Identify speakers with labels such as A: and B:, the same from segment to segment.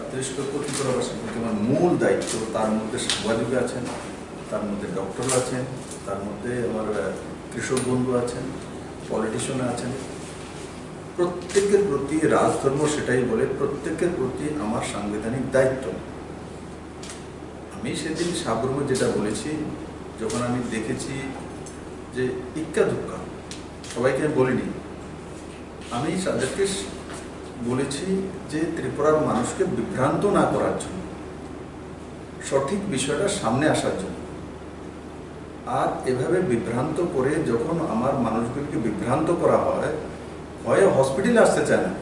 A: বিশেষ করে প্রতিপুরাবাসীর প্রতি আমার মূল দায়িত্ব, তার মধ্যে সাংবাদিক আছেন, তার মধ্যে ডক্টর আছেন, তার মধ্যে আমার কৃষক বন্ধু আছেন, পলিটিশিয়ান আছেন, প্রত্যেকের প্রতি রাজধর্ম সেটাই বলে প্রত্যেকের প্রতি আমার সাংবিধানিক দায়িত্ব। আমি সেদিন সাবরুমে যেটা বলেছি, যখন আমি দেখেছি যে ইক্কা দুক্কা, সবাইকে আমি বলিনি, আমি তাদেরকে বলেছি যে ত্রিপুরার মানুষকে বিভ্রান্ত না করার জন্য, সঠিক বিষয়টা সামনে আসার জন্য। আর এভাবে বিভ্রান্ত করে যখন আমার মানুষগুলিকে বিভ্রান্ত করা হয়, হয় হসপিটালে আসতে চায় না।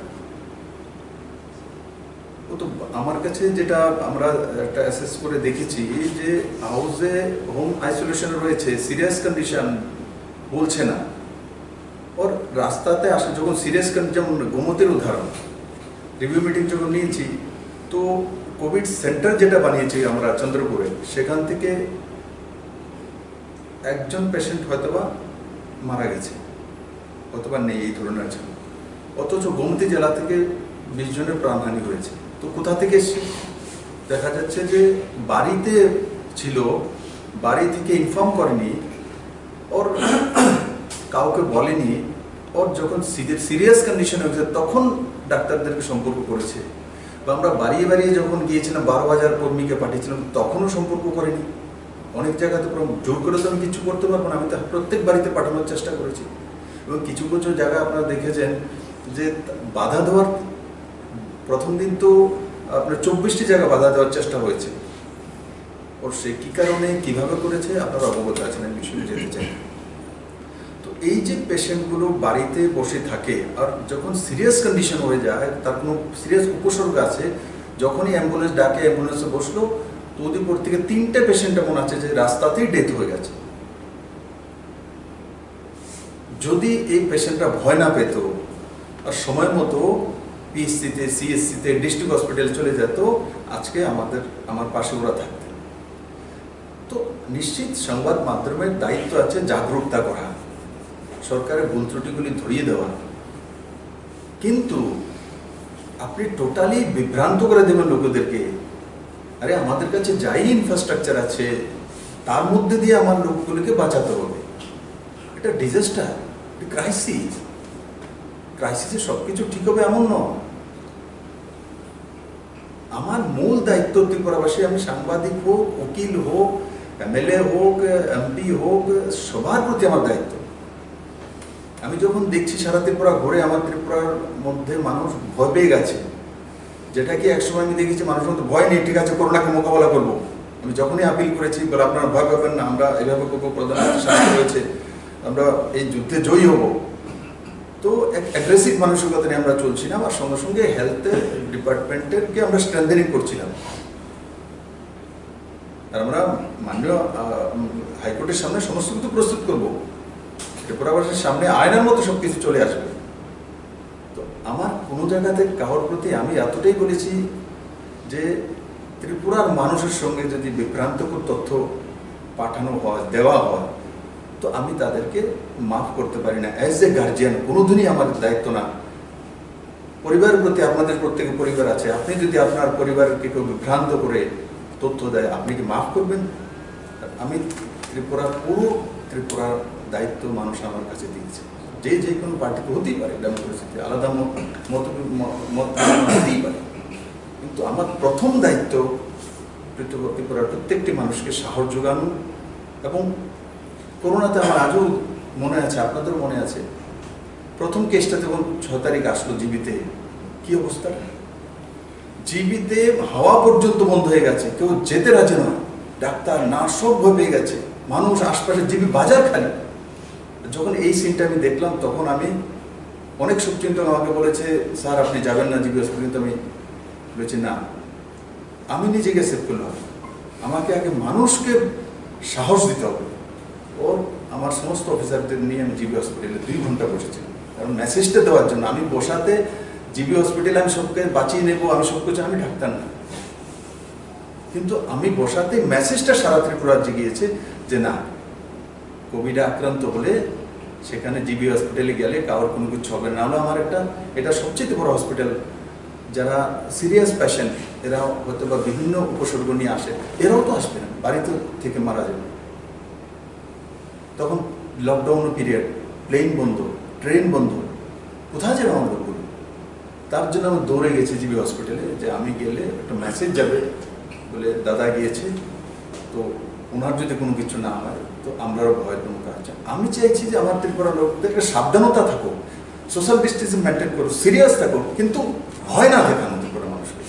A: তো আমার কাছে যেটা আমরা একটা অ্যাসেস করে দেখেছি যে হাউসে হোম আইসোলেশন রয়েছে, সিরিয়াস কন্ডিশন বলছে না, ওর রাস্তাতে আসে যখন সিরিয়াস কন্ডিশন, যেমন গোমতের উদাহরণ, রিভিউ মিটিং যখন নিয়েছি, তো কোভিড সেন্টার যেটা বানিয়েছি আমরা চন্দ্রপুরে, সেখান থেকে একজন পেশেন্ট হয়তোবা মারা গেছে, অথবা নেই এই ধরনের আছে, অথচ গোমতী জেলা থেকে 20 জনের প্রাণহানি হয়েছে। তো কোথা থেকে এসছে? দেখা যাচ্ছে যে বাড়িতে ছিল, বাড়ি থেকে ইনফর্ম করেনি, ওর কাউকে বলেনি, ওর যখন সিরিয়াস কন্ডিশন হয়েছে তখন ডাক্তারদেরকে সম্পর্ক করেছে। বা আমরা বাড়িয়ে বাড়িয়ে যখন গিয়েছিলাম 12,000 কর্মীকে পাঠিয়েছিলাম, তখনও সম্পর্ক করেনি। অনেক জায়গাতে জোর করে তো আমি কিছু করতে পারবো না, আমি তো প্রত্যেক বাড়িতে পাঠানোর চেষ্টা করেছি। এবং কিছু কিছু জায়গায় আপনারা দেখেছেন যে বাধা দেওয়ার, প্রথম দিন তো আপনার 24টি জায়গা বাধা দেওয়ার চেষ্টা হয়েছে। ওর সে কী কারণে কীভাবে করেছে আপনারা অবগত আছেন, আমি বিষয়ে যেতে চাই। তো এই যে পেশেন্টগুলো বাড়িতে বসে থাকে, আর যখন সিরিয়াস কন্ডিশন হয়ে যায়, তার কোনো সিরিয়াস উপসর্গ আছে, যখনই অ্যাম্বুলেন্স ডাকে, অ্যাম্বুলেন্সে বসলো, তো ওদের পর থেকে 3টে পেশেন্ট এমন আছে যে রাস্তাতেই ডেথ হয়ে গেছে। যদি এই পেশেন্টরা ভয় না পেত আর সময় মতো পিএসসিতে, সিএসসিতে, ডিস্ট্রিক্ট হসপিটালে চলে যেত, আজকে আমার পাশে ওরা থাকতেন। তো নিশ্চিত সংবাদ মাধ্যমের দায়িত্ব আছে জাগরুকতা করা, সরকারের ভুল ত্রুটিগুলি ধরিয়ে দেওয়া, কিন্তু আপনি টোটালি বিভ্রান্ত করে দেবেন লোকদেরকে। আরে আমাদের কাছে যাই ইনফ্রাস্ট্রাকচার আছে, তার মধ্যে দিয়ে আমার লোকগুলোকে বাঁচাতে হবে। এটা ডিজাস্টার, ক্রাইসিস। ক্রাইসিসে সবকিছু ঠিক হবে এমন নয়। আমার মূল দায়িত্ব ত্রিপুরাবাসী, আমি সাংবাদিক হোক, উকিল হোক, এমএলএ হোক, এমপি হোক, সবার প্রতি আমার দায়িত্ব। আমি যখন দেখছি সারা ত্রিপুরা ঘুরে, আমার ত্রিপুরার মধ্যে মানুষ ভয় পেয়ে গেছে, যেটা কি একসময় আমি দেখেছি মানুষের মধ্যে ভয় নেই, ঠিক আছে করোনাকে মোকাবেলা করবো। আমি যখনই আপিল করেছি, বলে আপনারা ভয় পাবেন না, আমরা এভাবে করবো, প্রধানমন্ত্রী সাহায্য হয়েছে, আমরা এই যুদ্ধে জয়ী হব। তো এক অ্যাগ্রেসিভ মানসিকতা নিয়ে আমরা চলছিলাম, আর সঙ্গে সঙ্গে হেলথ ডিপার্টমেন্টেরকে আমরা স্ট্রেংথেনিং করছিলাম। আর আমরা মাননীয় হাইকোর্টের সামনে সমস্ত কিছু প্রস্তুত করবো, ত্রিপুরাবাসীর সামনে আয়নার মতো সব কিছু চলে আসবে। তো আমার কোনো জায়গাতে কারোর প্রতি আমি এতটাই বলেছি যে ত্রিপুরার মানুষের সঙ্গে যদি বিভ্রান্তকর তথ্য পাঠানো হয়, দেওয়া হয়, তো আমি তাদেরকে মাফ করতে পারি না। অ্যাজ এ গার্জিয়ান কোনোদিনই আমার দায়িত্ব না। পরিবারের প্রতি, আপনাদের প্রত্যেকের পরিবার আছে, আপনি যদি আপনার পরিবারকে কেউ বিভ্রান্ত করে তথ্য দেয়, আপনি কি মাফ করবেন? আমি পুরো ত্রিপুরার দায়িত্ব মানুষ আমার কাছে দিয়েছে। যে কোনো পার্টিতে হতেই পারে, ডেমোক্রেসিতে আলাদা মত হতেই পারে, কিন্তু আমার প্রথম দায়িত্ব ত্রিপুরার প্রত্যেকটি মানুষকে সাহস যোগানো। এবং করোনাতে আমার আজও মনে আছে, আপনাদেরও মনে আছে, প্রথম কেসটা যখন 6 তারিখ আসলো জিবিতে, কি অবস্থাটা, জিবিতে হাওয়া পর্যন্ত বন্ধ হয়ে গেছে, কেউ যেতে রাজি নয়, ডাক্তার নার্স সব ভয় পেয়ে গেছে, মানুষ আশপাশে জিবি বাজার খালি। যখন এই সিনটা আমি দেখলাম, তখন আমি অনেক শুভচিন্তক আমাকে বলেছে, স্যার আপনি যাবেন না জিবি হসপিটালে। কিন্তু আমি বলেছি না, আমি নিজেকে সেভ করলাম, আমাকে আগে মানুষকে সাহস দিতে হবে। ও আমার সমস্ত অফিসারদের নিয়ে আমি জিবি হসপিটালে 2 ঘন্টা বসেছিলাম, কারণ মেসেজটা দেওয়ার জন্য। আমি বসাতে জিবি হসপিটালে আমি সবকে বাঁচিয়ে নেবো, আমি সব কিছু, আমি ডাক্তার না, কিন্তু আমি বসাতে মেসেজটা সারা ত্রিপুরা জিগিয়েছে যে না, কোভিডে আক্রান্ত হলে সেখানে জিবি হসপিটালে গেলে কারোর কোনো কিছু হবে না। হলে আমার এটা সবচেয়ে বড় হসপিটাল যারা সিরিয়াস পেশেন্ট, এরা হয়তো বা বিভিন্ন উপসর্গ নিয়ে আসে, এরাও তো আসবে না, বাড়িতে থেকে মারা যাবে। তখন লকডাউন পিরিয়ড, প্লেন বন্ধ, ট্রেন বন্ধ, কোথায় যাবে আমার লোকগুলো? তার জন্য আমি দৌড়ে গেছি জিবি হসপিটালে, যে আমি গেলে একটা মেসেজ যাবে বলে দাদা গিয়েছে, তো ওনার যদি কোনো কিছু না হয় তো আমরাও ভয়ের কোনো কাজ। আমি চাইছি যে আমার ত্রিপুরা লোকদের একটা সাবধানতা থাকুক, সোশ্যাল ডিস্টেন্সিং মেনটেন করুক, সিরিয়াস থাকুক, কিন্তু ভয় না দেখানো ত্রিপুরা মানুষকে।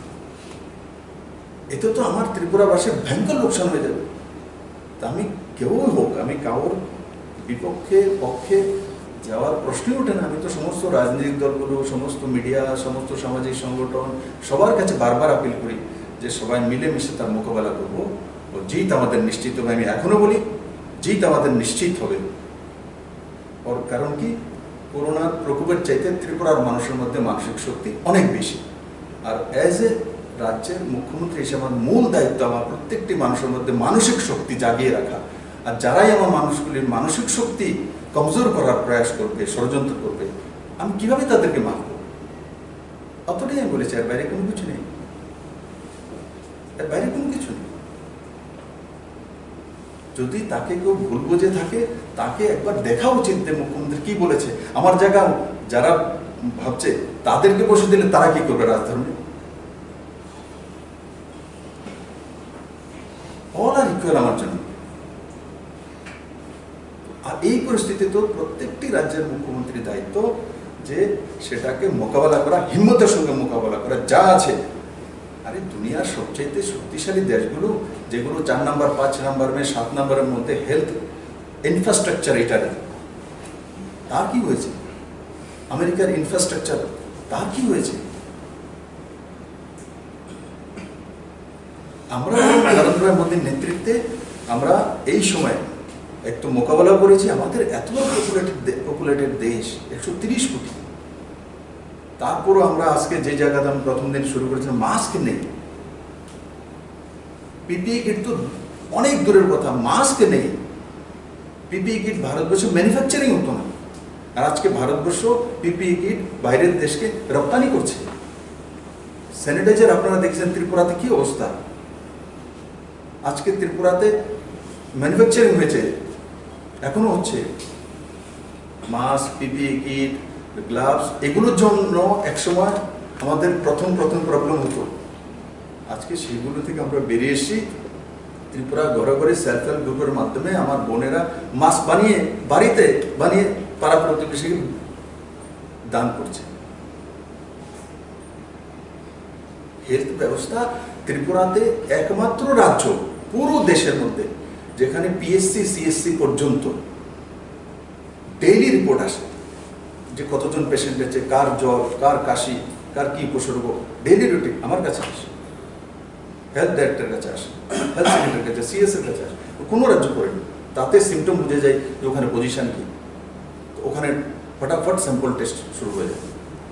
A: এতে তো আমার ত্রিপুরাবাসীর ভয়ঙ্কর লোকসান হয়ে যাবে। তা আমি কেউ হোক, আমি কারোর বিপক্ষে পক্ষে যাওয়ার প্রশ্নই ওঠে না। আমি তো সমস্ত রাজনৈতিক দলগুলো, সমস্ত মিডিয়া, সমস্ত সামাজিক সংগঠন সবার কাছে বারবার আপিল করি যে সবাই মিলেমিশে তার মোকাবেলা করবো। ও জিত আমাদের নিশ্চিত হবে। আমি এখনো বলি জিত আমাদের নিশ্চিত হবে। ওর কারণ কি, করোনার প্রকোপের চাইতে ত্রিপুরার মানুষের মধ্যে মানসিক শক্তি অনেক বেশি। আর অ্যাজ এ রাজ্যের মুখ্যমন্ত্রী হিসেবে আমার মূল দায়িত্ব আমার প্রত্যেকটি মানুষের মধ্যে মানসিক শক্তি জাগিয়ে রাখা। আর যারাই আমার মানুষগুলির মানসিক শক্তি কমজোর করার প্রয়াস করবে, ষড়যন্ত্র করবে, আমি কিভাবে তাদেরকে মারব? অতটাই আমি বলেছি, এর বাইরে কোনো কিছু নেই, এর বাইরে কোনো কিছু নেই। যদি তাকে কেউ ভুল বুঝে থাকে, তাকে একবার দেখা উচিত যে মুখ্যমন্ত্রী কি বলেছে। আমার জায়গা যারা ভাবছে তাদেরকে বসে দিলে তারা কি করবে? রাজধর্মে অল আর ইকুয়াল আমার জন্য। আর এই পরিস্থিতি তো প্রত্যেকটি রাজ্যের মুখ্যমন্ত্রীর দায়িত্ব যে সেটাকে মোকাবেলা করা, হিম্মতের সঙ্গে মোকাবেলা করা। যা আছে, আরে দুনিয়ার সবচেয়ে শক্তিশালী দেশগুলো যেগুলো 4 নম্বর 5 নম্বর 7 নম্বরের মধ্যে হেলথ ইনফ্রাস্ট্রাকচার, এটা তার কি হয়েছে? আমেরিকার ইনফ্রাস্ট্রাকচার, তার কি হয়েছে? আমরা নরেন্দ্র মোদীর নেতৃত্বে আমরা এই সময় একটু মোকাবেলা করেছি। আমাদের এত পপুলেটেড দেশ, 130 কোটি, তারপরও আমরা আজকে যে জায়গাতে আমি প্রথম দিন শুরু করেছিলাম, মাস্ক নেই, পিপিই কিট তো অনেক দূরের কথা, মাস্ক নেই। পিপিই কিট ভারতবর্ষে ম্যানুফ্যাকচারিং হতো না, আর আজকে ভারতবর্ষ পিপিই কিট বাইরের দেশকে রপ্তানি করছে। স্যানিটাইজার আপনারা দেখছেন ত্রিপুরাতে কি অবস্থা। আজকে ত্রিপুরাতে ম্যানুফ্যাকচারিং হয়েছে, এখনো হচ্ছে। মাস্ক, পিপিই কিট, গ্লাভস, এগুলোর জন্য একসময় আমাদের প্রথম প্রবলেম হতো। আজকে সেগুলো থেকে আমরা বেরিয়ে এসেছি। ত্রিপুরা ঘরে ঘরে সেলফ হেল্প গ্রুপের মাধ্যমে আমার বোনেরা মাস্ক বানিয়ে, বাড়িতে বানিয়ে পাড়া প্রতিবেশীকে দান করছে। হেলথ ব্যবস্থা ত্রিপুরাতে একমাত্র রাজ্য পুরো দেশের মধ্যে যেখানে পিএসসি সিএসসি পর্যন্ত ডেইলি রিপোর্ট আসে যে কতজন পেশেন্ট আছে, কার জ্বর, কার কাশি, কার কি উপসর্গ, ডেইলি রুটিন আমার কাছে আসে, হেলথ ডাইরেক্টরের কাছে আসে, হেলথ সেক্রেটারির কাছে, সিএস এর কাছে আসে। কোনো রাজ্য করেনি। তাতে সিমটম বুঝে যায় যে ওখানে পজিশন কি, ওখানে ফটাফট স্যাম্পল টেস্ট শুরু হয়ে যায়।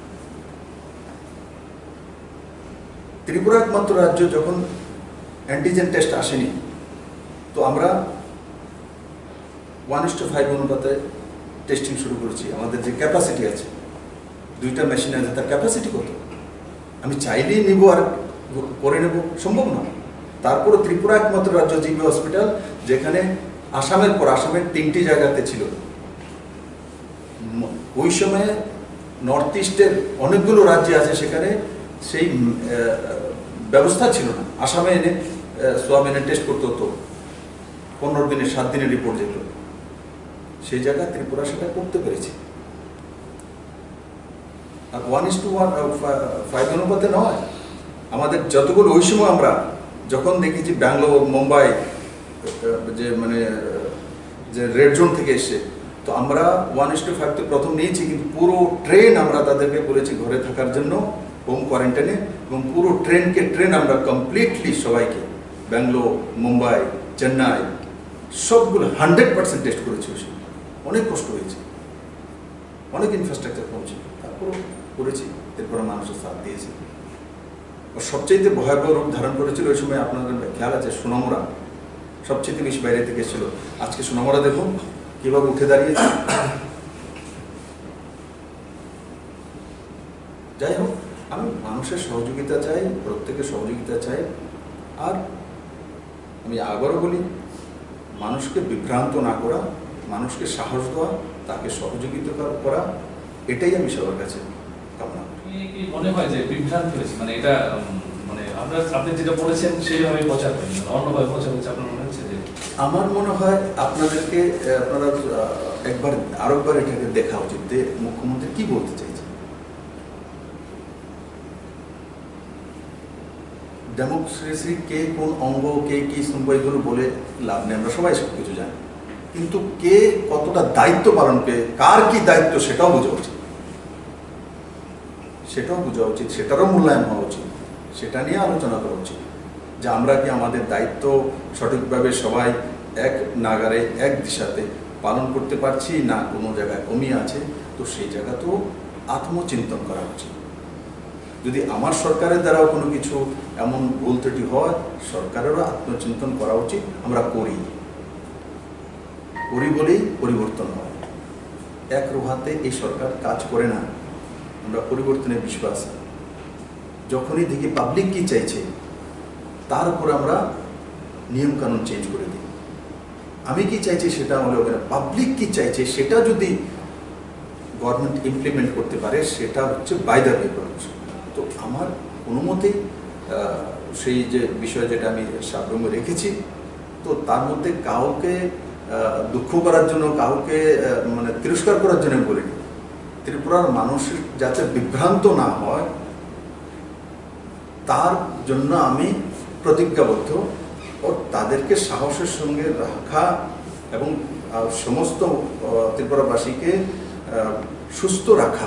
A: ত্রিপুরা একমাত্র রাজ্য যখন অ্যান্টিজেন টেস্ট আসেনি, তো আমরা 1:5 অনুপাতে টেস্টিং শুরু করেছি। আমাদের যে ক্যাপাসিটি আছে, 2টা মেশিন আছে, তার ক্যাপাসিটি কত? আমি চাইলেই নিব আর করে নেব, সম্ভব না। তারপরে ত্রিপুরা একমাত্র রাজ্য জিবি হসপিটাল যেখানে আসামের পর, আসামের 3টি জায়গাতে ছিল। ওই সময়ে নর্থ ইস্টের অনেকগুলো রাজ্যে আছে, সেখানে সেই ব্যবস্থা ছিল না। আসামে এনে সোয়াব এনে টেস্ট করতে হতো, 15 দিনে 7 দিনের রিপোর্ট যেত। সেই জায়গায় ত্রিপুরা সেটা করতে পেরেছে। আর 1:5 অনুপাতে নয়। আমাদের যতগুলো ওই সময় আমরা যখন দেখেছি ব্যাঙ্গালোর, মুম্বাই যে যে রেড জোন থেকে এসে, তো আমরা 1:5 তো প্রথম নিয়েছি, কিন্তু পুরো ট্রেন আমরা তাদেরকে বলেছি ঘরে থাকার জন্য, হোম কোয়ারেন্টাইনে, এবং পুরো ট্রেন আমরা কমপ্লিটলি সবাইকে ব্যাঙ্গালোর, মুম্বাই, চেন্নাই সবগুলো 100% টেস্ট করেছি। ওই সময় অনেক কষ্ট হয়েছে, অনেক ইনফ্রাস্ট্রাকচার পৌঁছে, তারপরও করেছি। এরপরে মানুষের সাথ দিয়েছে। সবচেয়ে ভয়াবহ রূপ ধারণ করেছিল ওই সময়, আপনাদের খেয়াল আছে, সোনামুড়া সবচেয়ে বেশি বাইরে থেকে এসেছিল। আজকে সোনামুড়া দেখুন কিভাবে উঠে দাঁড়িয়েছে। যাই হোক, আমি মানুষের সহযোগিতা চাই, প্রত্যেকের সহযোগিতা চাই। আর আমি আবারও বলি, মানুষকে বিভ্রান্ত না করা, মানুষকে সাহস দেওয়া, তাকে সহযোগিতা করা, এটাই আমি সবার কাছে কামনা করি।
B: মনে হয় যে বিভ্রান্ত হয়েছে, মানে এটা মানে আপনি যেটা বলেছেন সেইভাবে প্রচার হয়নি, অন্যভাবে প্রচার হচ্ছে, আপনার মনে হচ্ছে যে?
A: আমার মনে হয় আপনারা আরেকবার এটাকে দেখা উচিত যে মুখ্যমন্ত্রী কি বলতে চাইছে। ডেমোক্রেসি কে কোন অঙ্গ, কে কি স্তম্ভ, এগুলো বলে লাভ নেই, আমরা সবাই সব কিছু জানি। কিন্তু কে কতটা দায়িত্ব পালন করে, কার কি দায়িত্ব, সেটাও বোঝা উচিত, সেটারও মূল্যায়ন হওয়া উচিত, সেটা নিয়ে আলোচনা করা উচিত যে আমরা কি আমাদের দায়িত্ব সঠিকভাবে সবাই এক নাগারে এক দিশাতে পালন করতে পারছি, না কোনো জায়গায় কমি আছে। তো সেই জায়গাতেও আত্মচিন্তন করা উচিত। যদি আমার সরকারের দ্বারাও কোনো কিছু এমন ভুল ত্রুটি হয়, সরকারেরও আত্মচিন্তন করা উচিত। আমরা করি বলেই পরিবর্তন হয়। এক রোহাতে এই সরকার কাজ করে না। আমরা পরিবর্তনের বিশ্বাস। যখনই দেখি পাবলিক কি চাইছে, তার উপরে আমরা নিয়মকানুন চেঞ্জ করে দিই। আমি কি চাইছি সেটা হলে হবে না, পাবলিক কি চাইছে সেটা যদি গভর্নমেন্ট ইমপ্লিমেন্ট করতে পারে, সেটা হচ্ছে বাই দ্য পেপার। তো আমার কোনো মতেই সেই যে বিষয় যেটা আমি সাবরমে রেখেছি, তো তার মধ্যে কাউকে দুঃখ করার জন্য, কাউকে মানে তিরস্কার করার জন্য বলিনি। ত্রিপুরার মানুষ যাতে বিভ্রান্ত না হয়, তার জন্য আমি প্রতিজ্ঞাবদ্ধ। ও তাদেরকে সাহসের সঙ্গে রাখা এবং সমস্ত ত্রিপুরাবাসীকে সুস্থ রাখা।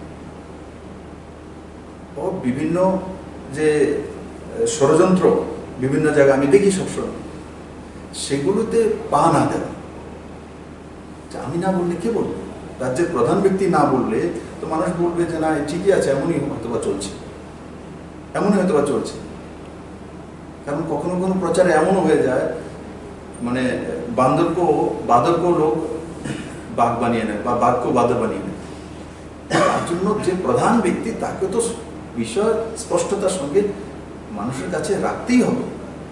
A: ও বিভিন্ন যে ষড়যন্ত্র বিভিন্ন জায়গায় আমি দেখি সবসময়, সেগুলোতে পা না দেওয়া। আমি না বললে কে বলবে? রাজ্যের প্রধান ব্যক্তি না বললে তো মানুষ বলবে যে না ঠিকই আছে, এমনই হয়তোবা চলছে। কারণ কখনো কোনো প্রচারে এমনও হয়ে যায়, মানে বাঁদরকেও লোক বাঘ বানিয়ে নেয় বা বাঘকেও বাঁদর বানিয়ে নেয়। তার জন্য যে প্রধান ব্যক্তি, তাকে তো বিষয় স্পষ্টতার সঙ্গে মানুষের কাছে রাখতেই হবে।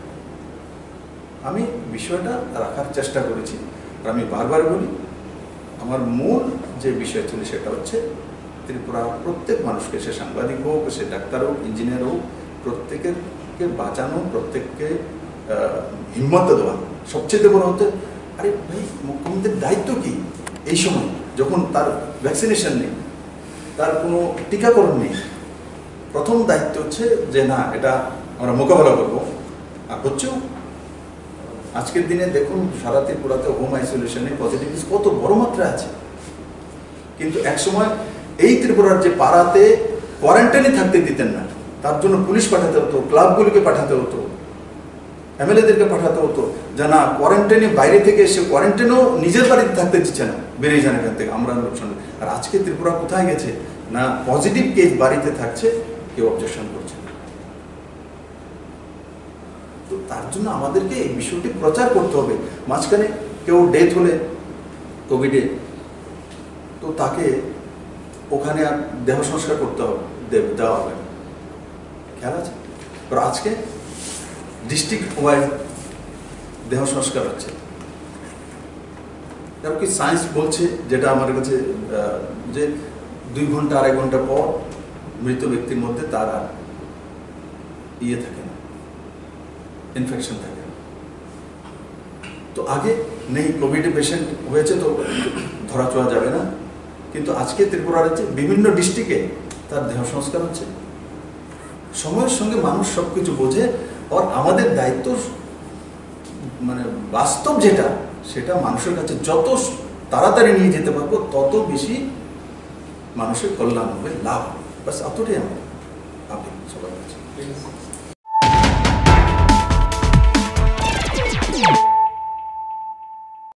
A: আমি বিষয়টা রাখার চেষ্টা করেছি। আর আমি বারবার বলি, আমার মূল যে বিষয় ছিল সেটা হচ্ছে ত্রিপুরার প্রত্যেক মানুষকে, সে সাংবাদিক হোক, সে ডাক্তার হোক, ইঞ্জিনিয়ার হোক, প্রত্যেকেরকে বাঁচানো, প্রত্যেককে হিম্মত দেওয়া। সবচেয়ে বড় হতে, আরে ভাই মুখ্যমন্ত্রীর দায়িত্ব কি এই সময়, যখন তার ভ্যাকসিনেশন নেই, তার কোনো টিকাকরণ নেই? প্রথম দায়িত্ব হচ্ছে যে না, এটা আমরা মোকাবেলা করবো। আর হচ্ছেও। আজকের দিনে দেখুন সারা ত্রিপুরাতে হোম আইসোলেশনে পজিটিভ কত বড় মাত্রা আছে। কিন্তু একসময় এই ত্রিপুরার যে পাড়াতে কোয়ারেন্টাইনে থাকতে দিতেন না, তার জন্য পুলিশ পাঠাতে হতো, ক্লাবগুলিকে পাঠাতে হতো, এমএলএদেরকে পাঠাতে হতো যে না কোয়ারেন্টাইনে বাইরে থেকে এসে, কোয়ারেন্টাইনেও নিজের বাড়িতে থাকতে দিচ্ছে না, বেরিয়ে যান এখান থেকে, আমরা লোকসান। আর আজকে ত্রিপুরা কোথায় গেছে না, পজিটিভ কেস বাড়িতে থাকছে, কেউ অবজেকশন করছে। তো তার জন্য আমাদেরকে এই বিষয়টি প্রচার করতে হবে। মাঝখানে কেউ ডেথ হলে কোভিডে, তো তাকে ওখানে আর দেহ সংস্কার করতে হবে, দেওয়া হবে না, খেয়াল আছে? আজকে ডিস্ট্রিক্ট ওয়াইজ দেহ সংস্কার হচ্ছে। কারণ কি সায়েন্স বলছে, যেটা আমার কাছে, যে 2 ঘন্টা 2.5 ঘন্টা পর মৃত ব্যক্তির মধ্যে তার আর থাকে না, ইনফেকশন থাকে না। তো আগে নেই, কোভিডে পেশেন্ট হয়েছে তো ধরা ছোঁয়া যাবে না। কিন্তু আজকে ত্রিপুরার হচ্ছে বিভিন্ন ডিস্ট্রিক্টে তার দেহ সংস্কার হচ্ছে। সময়ের সঙ্গে মানুষ সবকিছু বোঝে। আর আমাদের দায়িত্ব, মানে বাস্তব যেটা, সেটা মানুষের কাছে যত তাড়াতাড়ি নিয়ে যেতে পারবো, তত বেশি মানুষের কল্যাণ হবে, লাভ হবে। বাস এতটাই আমার আবেগ সবার কাছে।